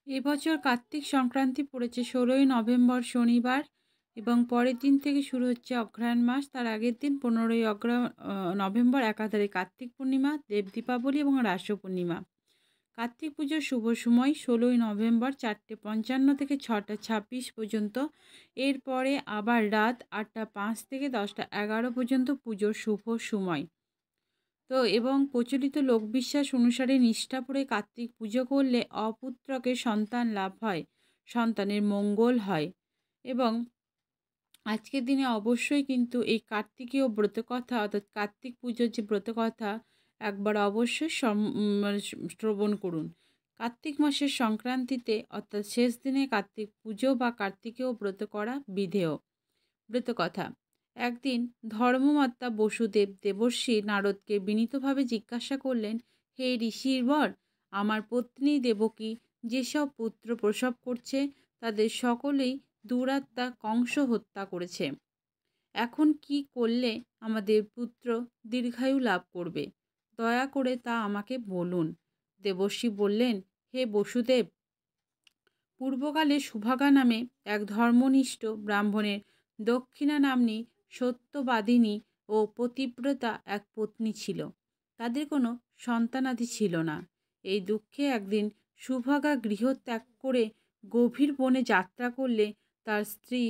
এবছর কার্তিক সংক্রান্তি পড়েছে 16ই নভেম্বর শনিবার এবং পরের দিন থেকে শুরু হচ্ছে অগ্রহায়ণ মাস। তার আগের দিন 15ই নভেম্বর একাধারে কার্তিক পূর্ণিমা, দেব দীপাবলি এবং রাস পূর্ণিমা। কার্তিক পুজোর শুভ সময় 16ই নভেম্বর 4:55 থেকে 6:26 পর্যন্ত। এরপরে আবার রাত 8:05 থেকে 10:11 পর্যন্ত পুজোর শুভ সময়। এবং প্রচলিত লোকবিশ্বাস অনুসারে নিষ্ঠাভরে কার্তিক পুজো করলে অপুত্রকে সন্তান লাভ হয়, সন্তানের মঙ্গল হয়। এবং আজকের দিনে অবশ্যই কিন্তু এই কার্তিকীয় ব্রতকথা অর্থাৎ কার্তিক পুজোর যে ব্রতকথা একবার অবশ্যই শ্রবণ করুন। কার্তিক মাসের সংক্রান্তিতে অর্থাৎ শেষ দিনে কার্তিক পুজো বা কার্তিকীয় ব্রত করা বিধেয়। ব্রতকথা। একদিন ধর্মমাতা বসুদেব দেবর্ষি নারদকে বিনীতভাবে জিজ্ঞাসা করলেন, হে ঋষির বর, আমার পত্নী দেবকী যেসব পুত্র প্রসব করছে তাদের সকলেই দুরাত্মা কংস হত্যা করেছে। এখন কি করলে আমাদের পুত্র দীর্ঘায়ু লাভ করবে? দয়া করে তা আমাকে বলুন। দেবর্ষি বললেন, হে বসুদেব, পূর্বকালে সুভাগা নামে এক ধর্মনিষ্ঠ ব্রাহ্মণের দক্ষিণা নাম্নী সত্যবাদিনী ও পতিব্রতা এক পত্নী ছিল। তাদের কোনো সন্তানাদি ছিল না। এই দুঃখে একদিন সুভাগা গৃহত্যাগ করে গভীর বনে যাত্রা করলে তার স্ত্রী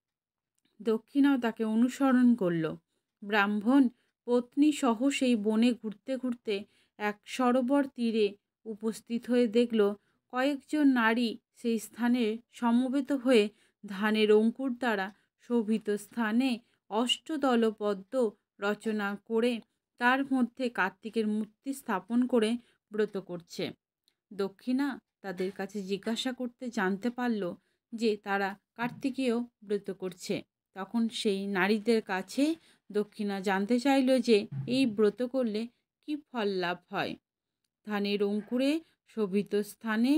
দক্ষিণাও তাকে অনুসরণ করল। ব্রাহ্মণ পত্নী সহ সেই বনে ঘুরতে ঘুরতে এক সরোবর তীরে উপস্থিত হয়ে দেখল কয়েকজন নারী সেই স্থানে সমবেত হয়ে ধানের অঙ্কুর দ্বারা শোভিত স্থানে অষ্টদল পদ্ম রচনা করে তার মধ্যে কার্তিকের মূর্তি স্থাপন করে ব্রত করছে। দক্ষিণা তাদের কাছে জিজ্ঞাসা করতে জানতে পারল যে তারা কার্তিকেয় ব্রত করছে। তখন সেই নারীদের কাছে দক্ষিণা জানতে চাইল যে এই ব্রত করলে কি ফল লাভ হয়। ধানের অঙ্কুরে শোভিত স্থানে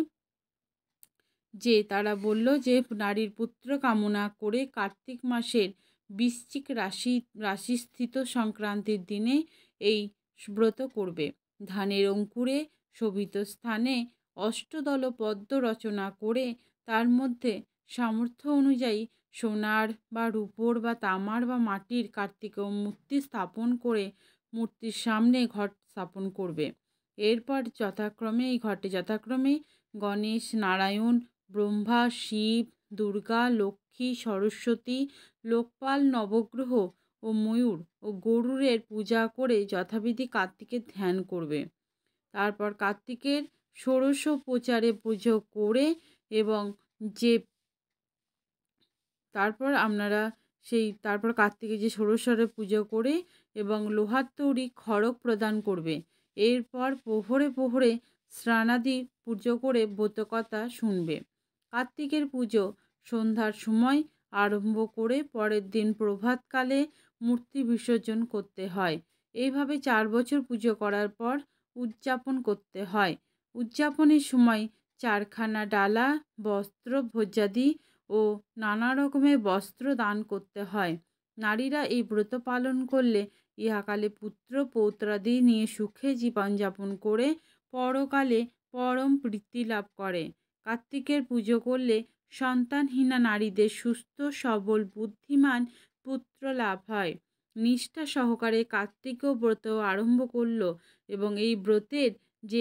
তারা বলল যে নারীর পুত্র কামনা করে কার্তিক মাসের বৃশ্চিক রাশিস্থিত সংক্রান্তির দিনে এই ব্রত করবে। ধানের অঙ্কুরে শোভিত স্থানে অষ্টদল পদ্ম রচনা করে তার মধ্যে সামর্থ্য অনুযায়ী সোনার বা রূপোর বা তামার বা মাটির কার্তিকেয় মূর্তি স্থাপন করে মূর্তির সামনে ঘট স্থাপন করবে। এরপর এই ঘটে যথাক্রমে গণেশ, নারায়ণ, ব্রহ্মা, শিব, দুর্গা, লক্ষ্মী, সরস্বতী, লোকপাল, নবগ্রহ ও ময়ূর ও গরুরের পূজা করে যথাবিধি কার্তিকের ধ্যান করবে। তারপর কার্তিকের ষোড়শোপচারে পুজো করে এবং তারপর কার্তিকের যে ষোড়শরে পুজো করে এবং লোহার তৈরি খড়গ প্রদান করবে। এরপর প্রহরে প্রহরে স্নানাদি পুজো করে ব্রতকথা শুনবে। কার্তিকের পুজো সন্ধ্যার সময় আরম্ভ করে পরের দিন প্রভাতকালে মূর্তি বিসর্জন করতে হয়। এইভাবে 4 বছর পুজো করার পর উদযাপন করতে হয়। উদযাপনের সময় 4খানা ডালা, বস্ত্র, ভোজ্যাদি ও নানা রকমের বস্ত্র দান করতে হয়। নারীরা এই ব্রত পালন করলে ইহাকালে পুত্র পৌত্রাদি নিয়ে সুখে জীবনযাপন করে পরকালে পরম প্রীতি লাভ করে। কার্তিকের পুজো করলে সন্তানহীনা নারীদের সুস্থ সবল বুদ্ধিমান পুত্র লাভ হয়। নিষ্ঠা সহকারে কার্তিকীয় ব্রত আরম্ভ করল এবং এই ব্রতের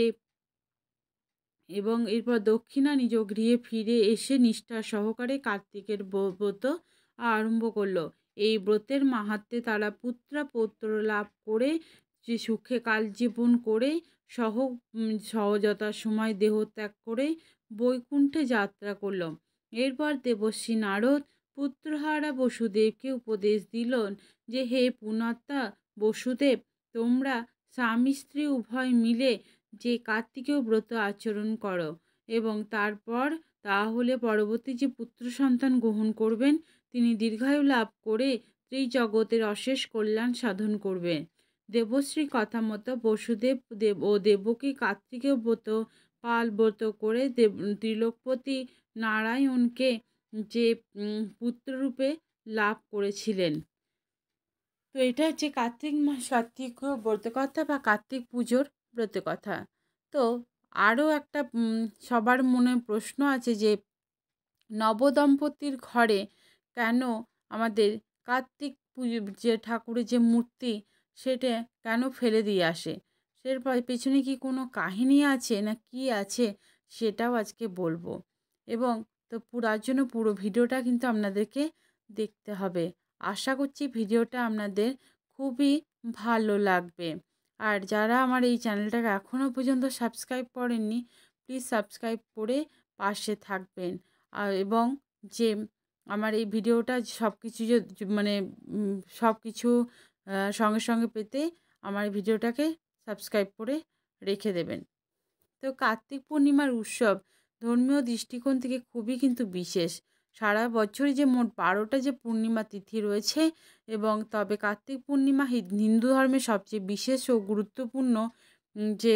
এবং এরপর দক্ষিণা নিজ গৃহে ফিরে এসে নিষ্ঠা সহকারে কার্তিকের ব্রত আরম্ভ করলো। এই ব্রতের মাহাত্ম্যে তারা পুত্র পৌত্র লাভ করে যে সুখে কালজীবন করে সহজতার সময় দেহ ত্যাগ করে বৈকুণ্ঠে যাত্রা করল। এরপর দেবর্ষি নারদ পুত্রহারা বসুদেবকে উপদেশ দিলেন যে হে পুণ্যাত্মা বসুদেব, তোমরা স্বামী স্ত্রী উভয় মিলে যে কার্তিকীয় ব্রত আচরণ করো এবং তারপর তাহলে পরবর্তী যে পুত্র সন্তান গ্রহণ করবেন তিনি দীর্ঘায়ু লাভ করে ত্রিজগতের অশেষ কল্যাণ সাধন করবেন। দেবশ্রী কথা মতো বসুদেব ও দেবকী কার্তিকীয় ব্রত করে ত্রিলোকপতি নারায়ণকে যে পুত্ররূপে লাভ করেছিলেন। তো এটা হচ্ছে কার্তিক ব্রতকথা বা কার্তিক পুজোর ব্রতকথা। তো আরও একটা সবার মনে প্রশ্ন আছে যে নবদম্পতির ঘরে কেন আমাদের কার্তিক পুজো যে ঠাকুরের যে মূর্তি সেটা কেন ফেলে দিয়ে আসে, পেছনে কি কোনো কাহিনী আছে না কি আছে সেটাও আজকে বলবো। এবং তো পুরার জন্য পুরো ভিডিওটা কিন্তু আপনাদেরকে দেখতে হবে। আশা করছি ভিডিওটা আপনাদের খুবই ভালো লাগবে। আর যারা আমার এই চ্যানেলটাকে এখনও পর্যন্ত সাবস্ক্রাইব করেননি, প্লিজ সাবস্ক্রাইব করে পাশে থাকবেন। এবং যে আমার এই ভিডিওটা সব কিছু মানে সব কিছু সঙ্গে সঙ্গে পেতে আমার ভিডিওটাকে সাবস্ক্রাইব করে রেখে দেবেন। তো কার্তিক পূর্ণিমার উৎসব ধর্মীয় দৃষ্টিকোণ থেকে খুবই কিন্তু বিশেষ। সারা বছরই যে মোট 12টা যে পূর্ণিমা তিথি রয়েছে, এবং তবে কার্তিক পূর্ণিমা হিন্দু ধর্মের সবচেয়ে বিশেষ ও গুরুত্বপূর্ণ যে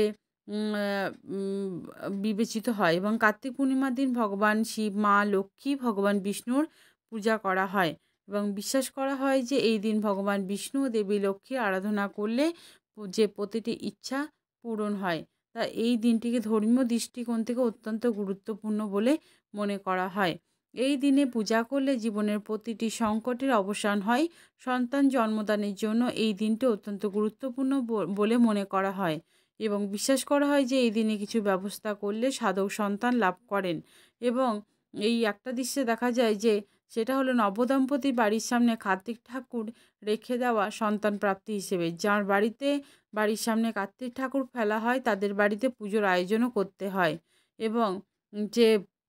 বিবেচিত হয়। এবং কার্তিক পূর্ণিমার দিন ভগবান শিব, মা লক্ষ্মী, ভগবান বিষ্ণুর পূজা করা হয় এবং বিশ্বাস করা হয় যে এই দিন ভগবান বিষ্ণু ও দেবী লক্ষ্মীর আরাধনা করলে যে প্রতিটি ইচ্ছা পূরণ হয়। তা এই দিনটিকে ধর্মীয় দৃষ্টিকোণ থেকে অত্যন্ত গুরুত্বপূর্ণ বলে মনে করা হয়। এই দিনে পূজা করলে জীবনের প্রতিটি সংকটের অবসান হয়। সন্তান জন্মদানের জন্য এই দিনটি অত্যন্ত গুরুত্বপূর্ণ বলে মনে করা হয় এবং বিশ্বাস করা হয় যে এই দিনে কিছু ব্যবস্থা করলে সাধক সন্তান লাভ করেন। এবং এই একটা দৃশ্যে দেখা যায় যে সেটা হলো নবদম্পতির বাড়ির সামনে কার্তিক ঠাকুর রেখে দেওয়া সন্তান প্রাপ্তি হিসেবে। যার বাড়ির সামনে কার্তিক ঠাকুর ফেলা হয় তাদের বাড়িতে পুজোর আয়োজনও করতে হয়। এবং যে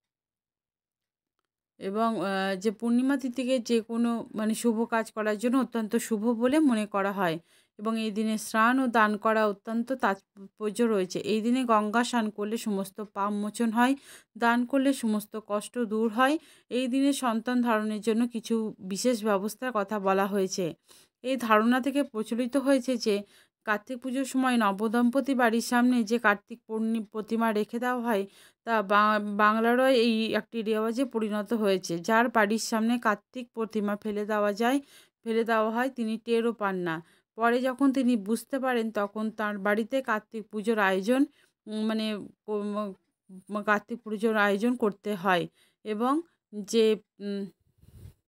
যে পূর্ণিমা তিথিকে যে কোনো মানে শুভ কাজ করার জন্য অত্যন্ত শুভ বলে মনে করা হয় এবং এই দিনে স্নান ও দান করা অত্যন্ত তাৎপর্য রয়েছে। এই দিনে গঙ্গা স্নান করলে সমস্ত পাপ মোচন হয়, দান করলে সমস্ত কষ্ট দূর হয়। এই দিনে সন্তান ধারণের জন্য কিছু বিশেষ ব্যবস্থার কথা বলা হয়েছে। এই ধারণা থেকে প্রচলিত হয়েছে যে কার্তিক পুজোর সময় নবদম্পতি বাড়ির সামনে যে কার্তিক প্রতিমা রেখে দেওয়া হয় তা বাংলারও এই একটি রেওয়াজে পরিণত হয়েছে। যার বাড়ির সামনে কার্তিক প্রতিমা ফেলে দেওয়া হয় তিনি টেরও পান না। পরে যখন তিনি বুঝতে পারেন তখন তার বাড়িতে কার্তিক পুজোর আয়োজন মানে কার্তিক পুজোর আয়োজন করতে হয়। এবং যে